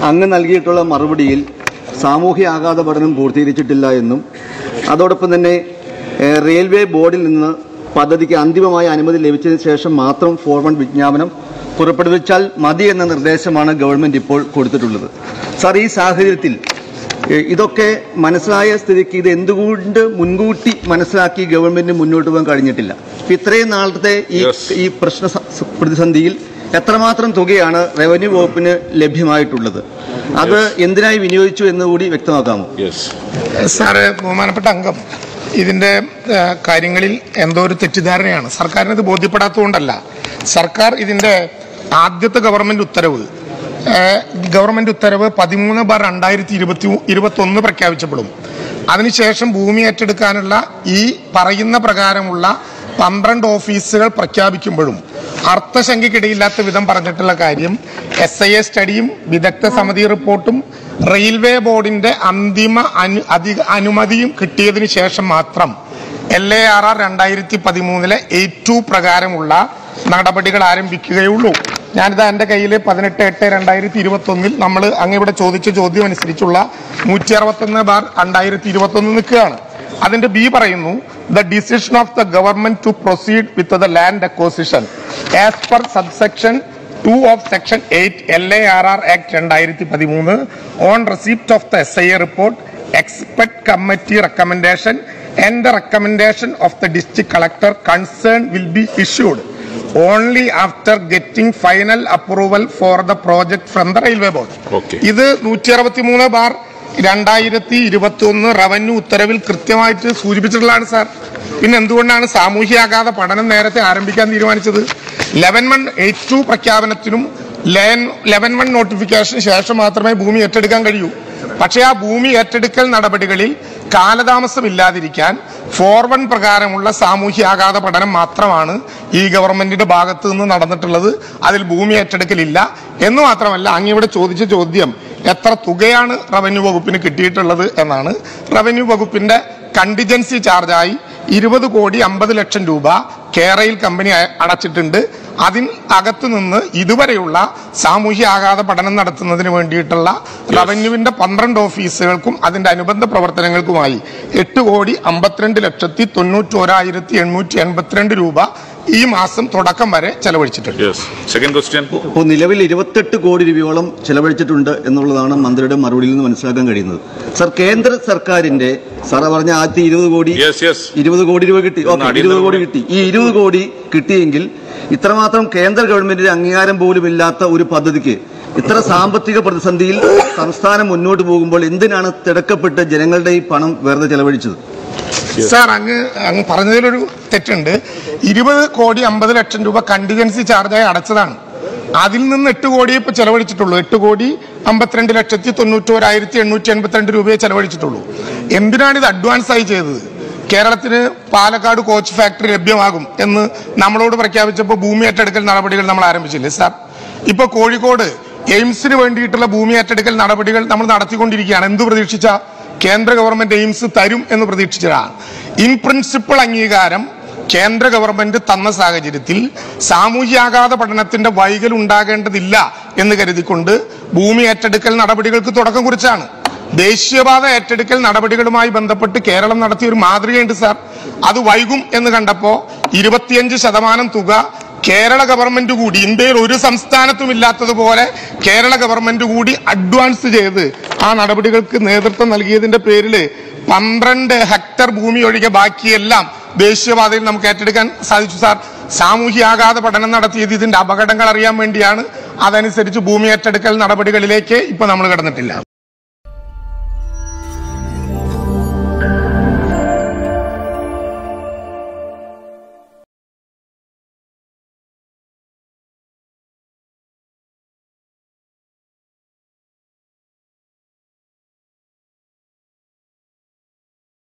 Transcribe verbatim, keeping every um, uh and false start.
അങ്ങ് നൽകിയിട്ടുള്ള മറുപടിയിൽ സാമൂഹ്യ ആഘാത പഠനം പൂർത്തീകരിച്ചിട്ടില്ല എന്നും അതോടൊപ്പം തന്നെ റെയിൽവേ ബോർഡിൽ നിന്ന് പദ്ധതിക്ക് അന്തിമമായ അനുമതി ലഭിച്ചതിന് ശേഷം മാത്രം ഫോർവേഡ് വിജ്ഞാപനം പുറപ്പെടുവിച്ചാൽ മതി എന്ന നിർദ്ദേശമാണ് ഗവൺമെന്റ് ഇപ്പോൾ കൊടുത്തിട്ടുള്ളത്. സാർ, ഈ സാഹചര്യത്തിൽ ഇതൊക്കെ മനസ്സിലായ സ്ഥിതിക്ക് ഇത് എന്തുകൊണ്ട് മുൻകൂട്ടി മനസ്സിലാക്കി ഗവൺമെന്റിന് മുന്നോട്ട് പോകാൻ കഴിഞ്ഞിട്ടില്ല? ഇത്രയും നാളത്തെ ഈ ഈ പ്രശ്ന പ്രതിസന്ധിയിൽ എത്രമാത്രം തുകയാണ് റവന്യൂ വകുപ്പിന് ലഭ്യമായിട്ടുള്ളത്? അത് എന്തിനായി വിനിയോഗിച്ചു എന്നുകൂടി വ്യക്തമാക്കാമോ? സാറ്, ബഹുമാനപ്പെട്ട അംഗം, ഇതിന്റെ കാര്യങ്ങളിൽ എന്തോ ഒരു തെറ്റിദ്ധാരണയാണ്. സർക്കാരിന് ഇത് ബോധ്യപ്പെടാത്തതുകൊണ്ടല്ല. സർക്കാർ ഇതിന്റെ ആദ്യത്തെ ഗവൺമെന്റ് ഉത്തരവ് ഗവൺമെന്റ് ഉത്തരവ് പതിമൂന്ന് ബാർ രണ്ടായിരത്തി ഇരുപത്തി ഇരുപത്തി ഒന്ന് പ്രഖ്യാപിച്ചപ്പോഴും അതിനുശേഷം ഭൂമി ഏറ്റെടുക്കാനുള്ള ഈ പറയുന്ന പ്രകാരമുള്ള പന്ത്രണ്ട് ഓഫീസുകൾ പ്രഖ്യാപിക്കുമ്പോഴും അർത്ഥശങ്കയ്ക്കിടയില്ലാത്ത വിധം പറഞ്ഞിട്ടുള്ള കാര്യം എസ് ഐ എ സ്റ്റഡിയും വിദഗ്ധ സമിതി റിപ്പോർട്ടും റെയിൽവേ ബോർഡിന്റെ അന്തിമ അനു അധിക അനുമതിയും കിട്ടിയതിനു ശേഷം മാത്രം എൽ എ ആർ ആർ രണ്ടായിരത്തി പതിമൂന്നിലെ എയ്റ്റ് ടു പ്രകാരമുള്ള നടപടികൾ ആരംഭിക്കുകയുള്ളൂ. ഞാനിത് എൻ്റെ കയ്യിൽ പതിനെട്ട് എട്ട് രണ്ടായിരത്തി ഇരുപത്തി ഒന്നിൽ നമ്മൾ അങ്ങിവിടെ ചോദിച്ച ചോദ്യം അനുസരിച്ചുള്ള നൂറ്റി അറുപത്തൊന്ന് ബാർ രണ്ടായിരത്തി ഇരുപത്തി ഒന്ന് നിൽക്കുകയാണ്. അതിന്റെ ബി പറയുന്നു, the decision of the government to proceed with the land acquisition as per subsection two of section eight L A R R act രണ്ടായിരത്തി പതിമൂന്ന് on receipt of the S I A report expert committee recommendation and the recommendation of the district collector concern will be issued only after getting final approval for the project from the railway board. ഇത് നൂറ്റി അറുപത്തി മൂന്ന് bar രണ്ടായിരത്തി ഇരുപത്തി ഒന്ന് revenue ഉത്തരവിൽ കൃത്യമായിട്ട് സൂചിപ്പിച്ചിട്ടുള്ളതാണ് sir. പിന്നെ എന്തുകൊണ്ടാണ് സാമൂഹ്യാഘാത പഠനം നേരത്തെ ആരംഭിക്കാൻ തീരുമാനിച്ചത്? ലെവൻ വൺ എയ്റ്റ് ടു പ്രഖ്യാപനത്തിനും ലെവൻ വൺ നോട്ടിഫിക്കേഷന് ശേഷം മാത്രമേ ഭൂമി ഏറ്റെടുക്കാൻ കഴിയൂ. പക്ഷേ ആ ഭൂമി ഏറ്റെടുക്കൽ നടപടികളിൽ കാലതാമസമില്ലാതിരിക്കാൻ ഫോർ വൺ പ്രകാരമുള്ള സാമൂഹ്യാഘാത പഠനം മാത്രമാണ് ഈ ഗവൺമെന്റിന്റെ ഭാഗത്ത് നിന്ന് നടന്നിട്ടുള്ളത്. അതിൽ ഭൂമി ഏറ്റെടുക്കലില്ല എന്ന് മാത്രമല്ല, അങ്ങിവിടെ ചോദിച്ച ചോദ്യം എത്ര തുകയാണ് റവന്യൂ വകുപ്പിന് കിട്ടിയിട്ടുള്ളത് എന്നാണ്. റവന്യൂ വകുപ്പിന്റെ കണ്ടിജൻസി ചാർജായി ഇരുപത് കോടി അമ്പത് ലക്ഷം രൂപ കേരയിൽ കമ്പനി അടച്ചിട്ടുണ്ട്. അതിന് അകത്തു നിന്ന് ഇതുവരെയുള്ള സാമൂഹ്യ ആഘാത പഠനം നടത്തുന്നതിന് വേണ്ടിയിട്ടുള്ള റവന്യൂവിന്റെ പന്ത്രണ്ട് ഓഫീസുകൾക്കും അതിന്റെ അനുബന്ധ പ്രവർത്തനങ്ങൾക്കുമായി എട്ട് കോടി അമ്പത്തിരണ്ട് ലക്ഷത്തി തൊണ്ണൂറ്റി ഒരായിരത്തി എണ്ണൂറ്റി എൺപത്തിരണ്ട് രൂപ ഈ മാസം തുടക്കം വരെ ചെലവഴിച്ചിട്ടുണ്ട്. ഇപ്പോൾ നിലവിൽ ഇരുപത്തെട്ട് കോടി രൂപയോളം ചെലവഴിച്ചിട്ടുണ്ട് എന്നുള്ളതാണ് മന്ത്രിയുടെ മറുപടിയിൽ നിന്ന് മനസ്സിലാക്കാൻ കഴിയുന്നത്. സർ, കേന്ദ്ര സർക്കാരിന്റെ സാറ് പറഞ്ഞ ആദ്യത്തെ ഇരുപത് കോടി ഇരുപത് കോടി രൂപ കിട്ടി. ഇരുപത് കോടി കിട്ടി. ഈ ഇരുപത് കോടി കിട്ടിയെങ്കിൽ ഇത്രമാത്രം കേന്ദ്ര ഗവൺമെന്റിന്റെ അംഗീകാരം പോലും ഇല്ലാത്ത ഒരു പദ്ധതിക്ക് ഇത്ര സാമ്പത്തിക പ്രതിസന്ധിയിൽ സംസ്ഥാനം മുന്നോട്ട് പോകുമ്പോൾ എന്തിനാണ് തിടക്കപ്പെട്ട് ജനങ്ങളുടെ ഈ പണം വെറുതെ ചെലവഴിച്ചത്? സാർ, അങ്ങ് അങ്ങ് പറഞ്ഞതിലൊരു തെറ്റുണ്ട്. ഇരുപത് കോടി അമ്പത് ലക്ഷം രൂപ കണ്ടിജൻസി ചാർജായി അടച്ചതാണ്. അതിൽ നിന്ന് എട്ട് കോടിയെ ഇപ്പൊ ചെലവഴിച്ചിട്ടുള്ളൂ. എട്ട് കോടി അമ്പത്തിരണ്ട് ലക്ഷത്തി തൊണ്ണൂറ്റോരായിരത്തി എണ്ണൂറ്റി എൺപത്തിരണ്ട് രൂപയെ ചെലവഴിച്ചിട്ടുള്ളൂ. എന്തിനാണ് ഇത് അഡ്വാൻസ് ആയി ചെയ്തത്? കേരളത്തിന് പാലക്കാട് കോച്ച് ഫാക്ടറി ലഭ്യമാകും എന്ന് നമ്മളോട് പ്രഖ്യാപിച്ചപ്പോൾ ഭൂമി ഏറ്റെടുക്കൽ നടപടികൾ നമ്മൾ ആരംഭിച്ചില്ലേ സാർ? ഇപ്പൊ കോഴിക്കോട് എയിംസിന് വേണ്ടിയിട്ടുള്ള ഭൂമി ഏറ്റെടുക്കൽ നടപടികൾ നമ്മൾ നടത്തിക്കൊണ്ടിരിക്കുകയാണ്. എന്ത് പ്രതീക്ഷിച്ച കേന്ദ്ര ഗവൺമെന്റ് എയിംസ് തരും എന്ന് പ്രതീക്ഷിച്ചതാണ്. ഇൻ പ്രിൻസിപ്പിൾ അംഗീകാരം കേന്ദ്ര ഗവൺമെന്റ് തന്ന സാഹചര്യത്തിൽ സാമൂഹ്യാഘാത പഠനത്തിന്റെ വൈകൽ ഉണ്ടാകേണ്ടതില്ല എന്ന് കരുതിക്കൊണ്ട് ഭൂമി ഏറ്റെടുക്കൽ നടപടികൾക്ക് തുടക്കം കുറിച്ചാണ്. ദേശീയപാത ഏറ്റെടുക്കൽ നടപടികളുമായി ബന്ധപ്പെട്ട് കേരളം നടത്തിയ ഒരു മാതൃകയുണ്ട് സാർ. അത് വൈകും എന്ന് കണ്ടപ്പോ ഇരുപത്തിയഞ്ച് ശതമാനം തുക കേരള ഗവൺമെന്റ് കൂടി, ഇന്ത്യയിൽ ഒരു സംസ്ഥാനത്തും ഇല്ലാത്തതുപോലെ കേരള ഗവൺമെന്റ് കൂടി അഡ്വാൻസ് ചെയ്ത് ആ നടപടികൾക്ക് നേതൃത്വം നൽകിയതിന്റെ പേരിൽ പന്ത്രണ്ട് ഹെക്ടർ ഭൂമി ഒഴികെ ബാക്കിയെല്ലാം ദേശീയപാതയിൽ നമുക്ക് ഏറ്റെടുക്കാൻ സാധിച്ചു സാർ. സാമൂഹ്യാഘാത പഠനം നടത്തിയത് ഇതിന്റെ അപകടങ്ങൾ അറിയാൻ വേണ്ടിയാണ്. അതനുസരിച്ച് ഭൂമി ഏറ്റെടുക്കൽ നടപടികളിലേക്ക് ഇപ്പൊ നമ്മൾ കടന്നിട്ടില്ല.